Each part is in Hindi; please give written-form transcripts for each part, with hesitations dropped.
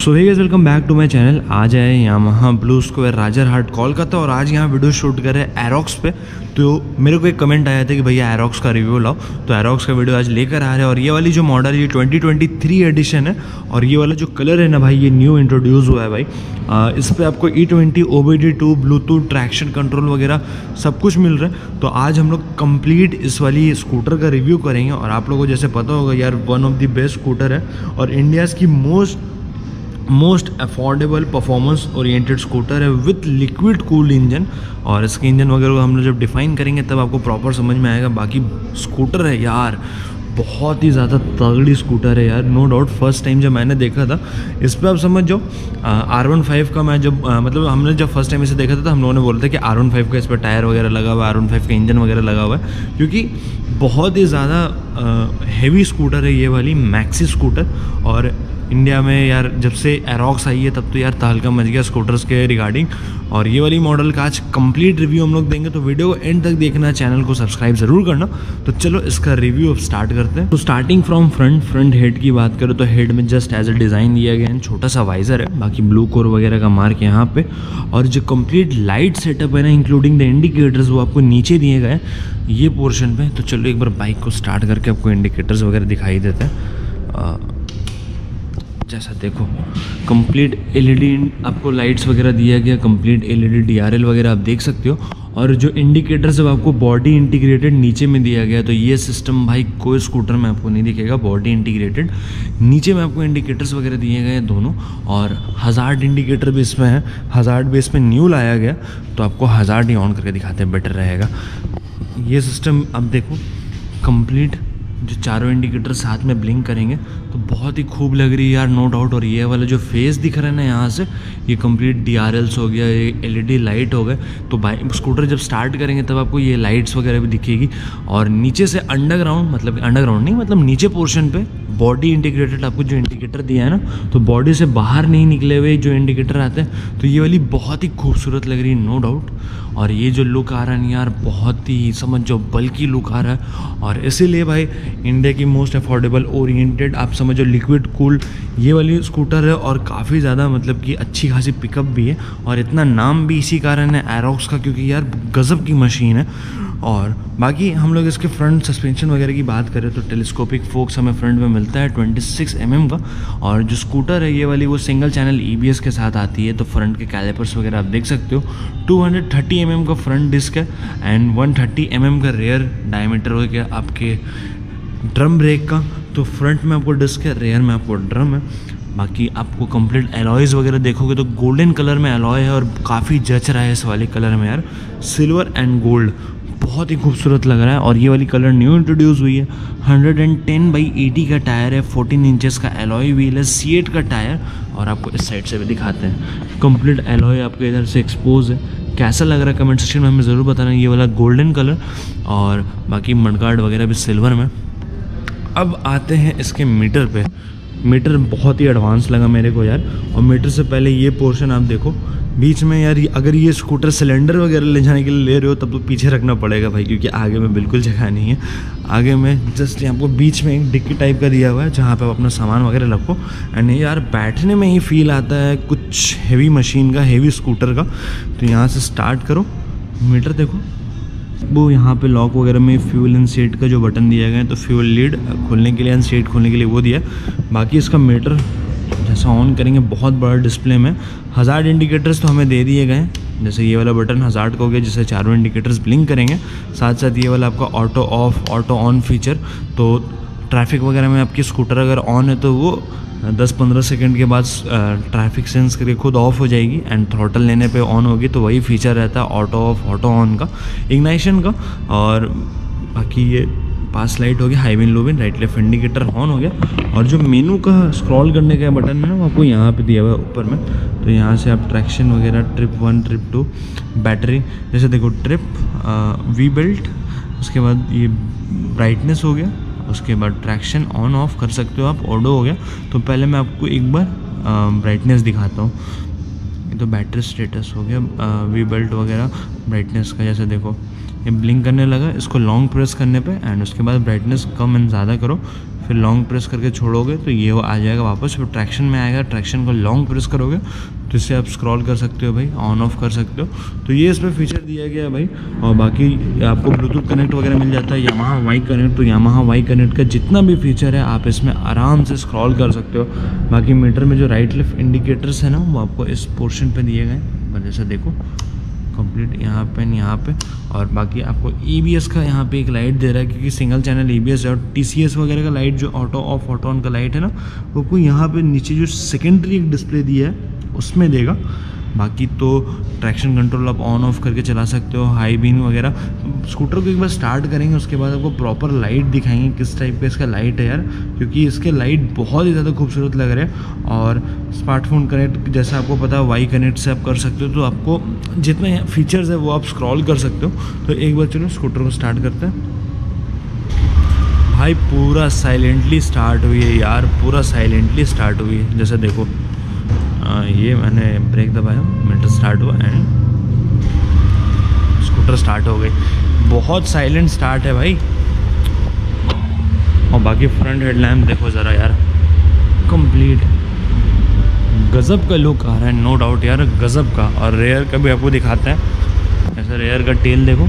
So hey guys, welcome back to my channel. आज आए Yamaha blue square Rajarhat Kolkata और आज यहाँ वीडियो शूट कर रहे हैं एरोक्स पे। तो मेरे को एक कमेंट आया था कि भैया एरोक्स का रिव्यू लाओ, तो एरोक्स का वीडियो आज लेकर आ रहे हैं। और ये वाली जो मॉडल ये 2023 एडिशन है और ये वाला जो कलर है ना भाई, ये न्यू इंट्रोड्यूस हुआ है भाई। इस पर आपको E20 OBD2 Bluetooth traction control वगैरह सब कुछ मिल रहा है। तो आज हम लोग कंप्लीट इस वाली स्कूटर का रिव्यू करेंगे। और आप लोगों को जैसे पता होगा यार, one of the best scooter है और इंडियाज़ की most affordable performance oriented scooter है विथ लिक्विड कूल्ड इंजन। और इसके इंजन वगैरह को हम लोग जब डिफाइन करेंगे तब आपको प्रॉपर समझ में आएगा। बाकी स्कूटर है यार, बहुत ही ज़्यादा तगड़ी स्कूटर है यार, नो डाउट। फर्स्ट टाइम जब मैंने देखा था इस पर, आप समझ जाओ R15 का मैं जब मतलब हमने जब फर्स्ट टाइम इसे देखा था तो हम लोगों ने बोला था कि R15 का इस पर टायर वगैरह लगा हुआ है, R15 का इंजन वगैरह लगा हुआ है, क्योंकि बहुत ही ज़्यादा हेवी स्कूटर है ये वाली मैक्सी स्कूटर। और इंडिया में यार जब से एरोक्स आई है तब तो यार तहलका मच गया स्कूटर्स के रिगार्डिंग। और ये वाली मॉडल का आज कंप्लीट रिव्यू हम लोग देंगे, तो वीडियो को एंड तक देखना, चैनल को सब्सक्राइब ज़रूर करना। तो चलो इसका रिव्यू अब स्टार्ट करते हैं। तो स्टार्टिंग फ्रॉम फ्रंट हेड की बात करें तो हेड में जस्ट एज अ डिज़ाइन दिया गया है, छोटा सा वाइजर है, बाकी ब्लू कोर वगैरह का मार्क यहाँ पे। और जो कंप्लीट लाइट सेटअप है ना, इंक्लूडिंग द इंडिकेटर्स, वो आपको नीचे दिए गए ये पोर्शन पे। तो चलो एक बार बाइक को स्टार्ट करके आपको इंडिकेटर्स वगैरह दिखाई देते हैं। जैसा देखो कंप्लीट LED आपको लाइट्स वगैरह दिया गया, कंप्लीट LED DRL वगैरह आप देख सकते हो। और जो इंडिकेटर्स है आपको बॉडी इंटीग्रेटेड नीचे में दिया गया। तो ये सिस्टम भाई कोई स्कूटर में आपको नहीं दिखेगा, बॉडी इंटीग्रेटेड। नीचे में आपको इंडिकेटर्स वगैरह दिए गए हैं दोनों, और हज़ार्ड इंडिकेटर भी इसमें है। हज़ार्ड भी इसमें न्यू लाया गया, तो आपको हज़ार्ड ही ऑन करके दिखाते हैं, बेटर रहेगा। ये सिस्टम अब देखो कंप्लीट जो चारों इंडिकेटर साथ में ब्लिंक करेंगे तो बहुत ही खूब लग रही है यार, नो डाउट। और ये वाला जो फेस दिख रहा है ना यहाँ से, ये कंप्लीट DRLs हो गया, ये LED लाइट हो गए। तो बाइक स्कूटर जब स्टार्ट करेंगे तब आपको ये लाइट्स वगैरह भी दिखेगी। और नीचे से अंडरग्राउंड नहीं, मतलब नीचे पोर्शन पे बॉडी इंटीग्रेटेड आपको जो इंडिकेटर दिया है ना, तो बॉडी से बाहर नहीं निकले हुए जो इंडिकेटर आते हैं। तो ये वाली बहुत ही खूबसूरत लग रही है, नो डाउट। और ये जो लुक आ रहा है यार, बहुत ही समझ जो बल्कि लुक आ रहा है। और इसीलिए भाई इंडिया की मोस्ट अफोर्डेबल ओरिएंटेड आप समझो लिक्विड कूल ये वाली स्कूटर है। और काफ़ी ज़्यादा मतलब कि अच्छी खासी पिकअप भी है, और इतना नाम भी इसी कारण है एरोक्स का, क्योंकि यार गज़ब की मशीन है। और बाकी हम लोग इसके फ्रंट सस्पेंशन वगैरह की बात करें तो टेलीस्कोपिक फोक्स हमें फ्रंट में मिलता है 26 mm का। और जो स्कूटर है ये वाली वो सिंगल चैनल EBS के साथ आती है। तो फ्रंट के कैलिपर्स वगैरह आप देख सकते हो, 230 mm का फ्रंट डिस्क है एंड 130 mm का रेयर डायमीटर हो गया आपके ड्रम ब्रेक का। तो फ्रंट में आपको डिस्क है, रेयर में आपको ड्रम है। बाकी आपको कंप्लीट एलॉयज़ वगैरह देखोगे तो गोल्डन कलर में एलॉय है, और काफ़ी जच रहा है इस वाले कलर में यार, सिल्वर एंड गोल्ड, बहुत ही खूबसूरत लग रहा है। और ये वाली कलर न्यू इंट्रोड्यूस हुई है। 110/80 का टायर है, 14 इंचेस का एलॉय व्हील है, C8 का टायर। और आपको इस साइड से भी दिखाते हैं, कंप्लीट एलॉय आपको इधर से एक्सपोज है। कैसा लग रहा है कमेंट सेक्शन में हमें ज़रूर बताना, ये वाला गोल्डन कलर। और बाकी मडगार्ड वगैरह भी सिल्वर में। अब आते हैं इसके मीटर पे। मीटर बहुत ही एडवांस लगा मेरे को यार। और मीटर से पहले ये पोर्शन आप देखो बीच में यार, अगर ये स्कूटर सिलेंडर वगैरह ले जाने के लिए ले रहे हो तब तो पीछे रखना पड़ेगा भाई, क्योंकि आगे में बिल्कुल जगह नहीं है। आगे में जस्ट यहाँ पर बीच में एक डिक्की टाइप का दिया हुआ है जहाँ पे आप अपना सामान वगैरह रखो। एंड यार बैठने में ही फील आता है कुछ हेवी मशीन का, हेवी स्कूटर का। तो यहाँ से स्टार्ट करो, मीटर देखो वो यहाँ पे लॉक वगैरह में फ्यूल एंड सीट का जो बटन दिया गया है, तो फ्यूल लीड खोलने के लिए एंड सीट खोलने के लिए वो दिया। बाकी इसका मीटर जैसा ऑन करेंगे बहुत बड़ा डिस्प्ले में। हज़ार्ड इंडिकेटर्स तो हमें दे दिए गए हैं, जैसे ये वाला बटन हज़ार्ड का हो गया जिससे चारों इंडिकेटर्स ब्लिंक करेंगे। साथ साथ ये वाला आपका auto off auto on feature, तो ट्रैफिक वगैरह में आपकी स्कूटर अगर ऑन है तो वो 10-15 सेकंड के बाद ट्रैफिक सेंस करके खुद ऑफ हो जाएगी एंड थ्रॉटल लेने पे ऑन होगी। तो वही फीचर रहता है ऑटो ऑफ ऑटो ऑन का, इग्नाइशन का। और बाकी ये पास लाइट हो गया, high win low win, right left indicator on हो गया। और जो मेनू का स्क्रॉल करने का बटन है ना, वो आपको यहाँ पे दिया हुआ है ऊपर में। तो यहाँ से आप ट्रैक्शन वगैरह, ट्रिप 1 ट्रिप 2, बैटरी जैसे देखो, ट्रिप वी बेल्ट, उसके बाद ये ब्राइटनेस हो गया, उसके बाद ट्रैक्शन ऑन ऑफ कर सकते हो आप, ऑडो हो गया। तो पहले मैं आपको एक बार ब्राइटनेस दिखाता हूँ। तो बैटरी स्टेटस हो गया, वी बेल्ट वगैरह, ब्राइटनेस का जैसे देखो ये ब्लिंक करने लगा, इसको लॉन्ग प्रेस करने पे एंड उसके बाद ब्राइटनेस कम एंड ज़्यादा करो फिर लॉन्ग प्रेस करके छोड़ोगे तो ये आ जाएगा वापस, फिर ट्रैक्शन में आएगा, ट्रैक्शन को लॉन्ग प्रेस करोगे तो इससे आप स्क्रॉल कर सकते हो भाई, ऑन ऑफ कर सकते हो। तो ये इसमें फीचर दिया गया है भाई। और बाकी आपको ब्लूटूथ कनेक्ट वगैरह मिल जाता है, यामाहा वाई कनेक्ट। तो यामाहा वाई कनेक्ट का जितना भी फीचर है आप इसमें आराम से स्क्रॉल कर सकते हो। बाकी मीटर में जो राइट लेफ्ट इंडिकेटर्स है ना वो आपको इस पोर्शन पे दिए गए हैं, जैसे देखो कंप्लीट यहाँ पे। और बाकी आपको EBS का यहाँ पे एक लाइट दे रहा है, क्योंकि सिंगल चैनल EBS है। और TCS वगैरह का लाइट जो ऑटो ऑफ ऑटो ऑन का लाइट है ना, वो आपको यहाँ पे नीचे जो सेकेंडरी एक डिस्प्ले दिया है उसमें देगा। बाकी तो ट्रैक्शन कंट्रोल आप ऑन ऑफ करके चला सकते हो, हाई बीम वगैरह। स्कूटर को एक बार स्टार्ट करेंगे उसके बाद आपको प्रॉपर लाइट दिखाएंगे किस टाइप का इसका लाइट है यार, क्योंकि इसके लाइट बहुत ही ज़्यादा खूबसूरत लग रहे हैं। और स्मार्टफोन कनेक्ट जैसा आपको पता है वाई कनेक्ट से आप कर सकते हो, तो आपको जितने फीचर्स है वो आप स्क्रॉल कर सकते हो। तो एक बार चलो स्कूटर को स्टार्ट करते हैं भाई। पूरा साइलेंटली स्टार्ट हुई है यार, पूरा साइलेंटली स्टार्ट हुई है। जैसे देखो ये मैंने ब्रेक दबाया, मीटर स्टार्ट हुआ एंड स्कूटर स्टार्ट हो गई। बहुत साइलेंट स्टार्ट है भाई। और बाकी फ्रंट हेडलैम्प देखो ज़रा यार, कंप्लीट गज़ब का लुक आ रहा है, नो डाउट यार, गज़ब का। और रेयर का भी आपको दिखाते हैं, ऐसा रेयर का टेल देखो,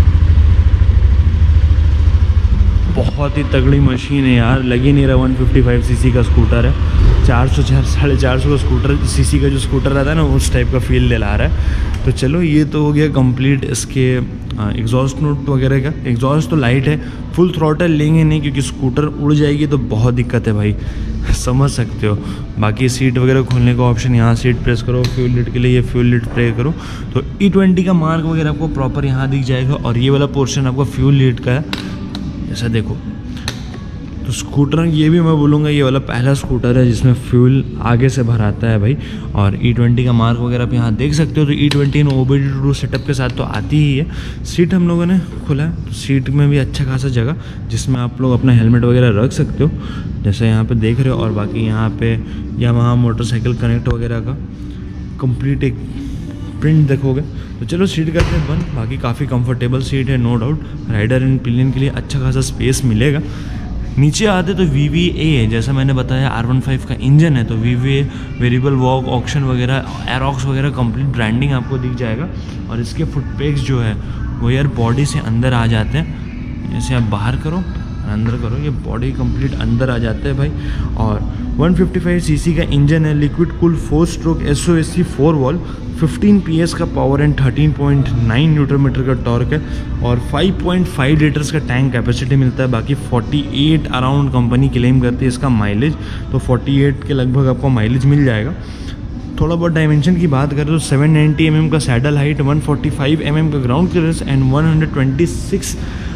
बहुत ही तगड़ी मशीन है यार। लग ही नहीं रहा 155 सीसी का स्कूटर है, 400-450 का स्कूटर सीसी का जो स्कूटर रहता है ना उस टाइप का फील दिला रहा है। तो चलो ये तो हो गया कंप्लीट इसके एग्जॉस्ट नोट वगैरह का। एग्जॉस्ट तो लाइट है, फुल थ्रॉटल लेंगे नहीं क्योंकि स्कूटर उड़ जाएगी तो बहुत दिक्कत है भाई, समझ सकते हो। बाकी सीट वगैरह खोलने का ऑप्शन, यहाँ सीट प्रेस करो, फ्यूल लिट के लिए ये फ्यूल लिट प्रेस करो तो E20 का मार्क वगैरह आपको प्रॉपर यहाँ दिख जाएगा। और ये वाला पोर्शन आपका फ्यूल लिट का है, ऐसा देखो। तो स्कूटर ये भी मैं बोलूँगा ये वाला पहला स्कूटर है जिसमें फ्यूल आगे से भराता है भाई। और E20 का मार्क वगैरह आप यहाँ देख सकते हो। तो E20 OBD2 सेटअप के साथ तो आती ही है। सीट हम लोगों ने खोला है तो सीट में भी अच्छा खासा जगह जिसमें आप लोग अपना हेलमेट वगैरह रख सकते हो, जैसे यहाँ पे देख रहे हो। और बाकी यहाँ पे यामाहा मोटरसाइकिल कनेक्ट वगैरह का कंप्लीट एक प्रिंट देखोगे। तो चलो सीट करते हैं बंद। बाकी काफ़ी कंफर्टेबल सीट है, no doubt. Rider and pillion के लिए अच्छा खासा स्पेस मिलेगा। नीचे आते तो VVA है, जैसा मैंने बताया R15 का इंजन है, तो VVA वेरिएबल वॉक ऑक्शन वगैरह एरोक्स वगैरह कंप्लीट ब्रांडिंग आपको दिख जाएगा। और इसके फुट पेग्स जो है वो यार बॉडी से अंदर आ जाते हैं, जैसे आप बाहर करो अंदर करो, ये बॉडी कंप्लीट अंदर आ जाते हैं भाई। और 155 सीसी का इंजन है, liquid cool 4 stroke SOSC 4 valve, 15 PS का पावर एंड 13.9 न्यूटन मीटर का टॉर्क है। और 5.5 लीटर्स का टैंक कैपेसिटी मिलता है। बाकी 48 अराउंड कंपनी क्लेम करती है इसका माइलेज, तो 48 के लगभग आपको माइलेज मिल जाएगा। थोड़ा बहुत डायमेंशन की बात करें तो 790 mm का सैडल हाइट, 145 mm का ग्राउंड क्लियरेंस एंड 126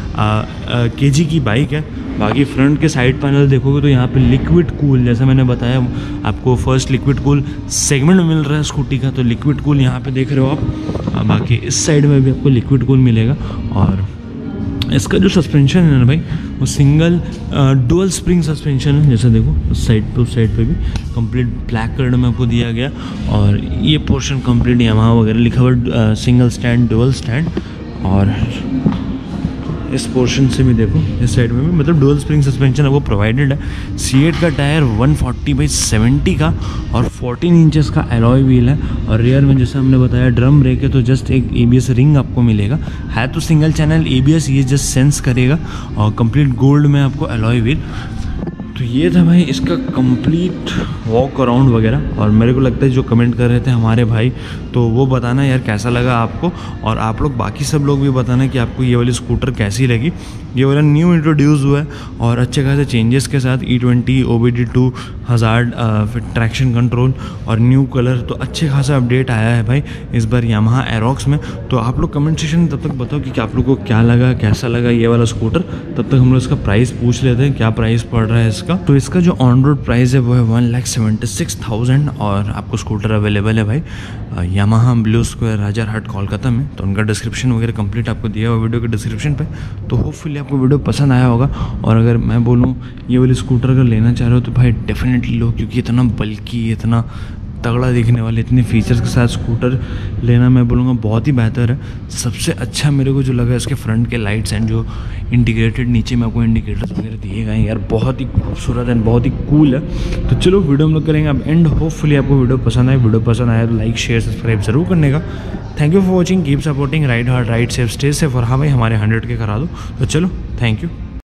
kg की बाइक है। बाकी फ्रंट के साइड पैनल देखोगे तो यहाँ पे लिक्विड कूल, जैसा मैंने बताया आपको फर्स्ट लिक्विड कूल सेगमेंट में मिल रहा है स्कूटी का, तो लिक्विड कूल यहाँ पे देख रहे हो आप। बाकी इस साइड में भी आपको लिक्विड कूल मिलेगा। और इसका जो सस्पेंशन है ना भाई वो सिंगल डुअल स्प्रिंग सस्पेंशन है, जैसे देखो उस साइड पे भी कंप्लीट ब्लैक कलर में आपको दिया गया। और ये पोर्शन कंप्लीट यामाहा वगैरह लिखा हुआ, सिंगल स्टैंड डुअल स्टैंड। और इस पोर्शन से भी देखो इस साइड में भी मतलब डुअल स्प्रिंग सस्पेंशन आपको प्रोवाइडेड है। C8 का टायर 140/70 का और 14 इंचेस का एलॉय व्हील है। और रियर में जैसे हमने बताया ड्रम ब्रेक है, तो जस्ट एक ABS रिंग आपको मिलेगा, है तो सिंगल चैनल ABS, ये जस्ट सेंस करेगा। और कंप्लीट गोल्ड में आपको एलॉय व्हील। तो ये था भाई इसका कंप्लीट वॉक अराउंड वगैरह। और मेरे को लगता है जो कमेंट कर रहे थे हमारे भाई, तो वो बताना यार कैसा लगा आपको। और आप लोग बाकी सब लोग भी बताना कि आपको ये वाली स्कूटर कैसी लगी। ये वाला न्यू इंट्रोड्यूस हुआ है और अच्छे खासे चेंजेस के साथ E20 OBD2 हज़ार्ड, फिर ट्रैक्शन कंट्रोल और न्यू कलर, तो अच्छे खासा अपडेट आया है भाई इस बार यामाहा एरोक्स में। तो आप लोग कमेंट सेक्शन में तब तक बताओ कि आप लोग को क्या लगा, कैसा लगा ये वाला स्कूटर। तब तक हम लोग इसका प्राइस पूछ लेते हैं, क्या प्राइस पड़ रहा है इसका। तो इसका जो ऑन रोड प्राइस है वो है 1,76,000 और आपको स्कूटर अवेलेबल है भाई Yamaha blue square Rajarhat Kolkata में। तो उनका डिस्क्रिप्शन वगैरह कंप्लीट आपको दिया हुआ वीडियो के डिस्क्रिप्शन पे। तो होपफुली आपको वीडियो पसंद आया होगा। और अगर मैं बोलूँ ये वाली स्कूटर अगर लेना चाह रहे हो तो भाई डेफिनेटली लो, क्योंकि इतना बल्कि, इतना तगड़ा दिखने वाले इतने फीचर्स के साथ स्कूटर लेना मैं बोलूँगा बहुत ही बेहतर है। सबसे अच्छा मेरे को जो लगा इसके फ्रंट के लाइट्स एंड जो इंडिकेटेड नीचे में आपको इंडिकेटर्स वगैरह दिए गए हैं यार, बहुत ही खूबसूरत एंड बहुत ही कूल है। तो चलो वीडियो हम लोग करेंगे अब एंड। होपफुली आपको वीडियो पसंद आए, वीडियो पसंद आया तो लाइक शेयर सब्सक्राइब जरूर करने का। Thank you for watching, keep supporting, ride hard ride safe stay safe. और हाँ भाई हमारे 100 के करा दो। तो चलो थैंक यू।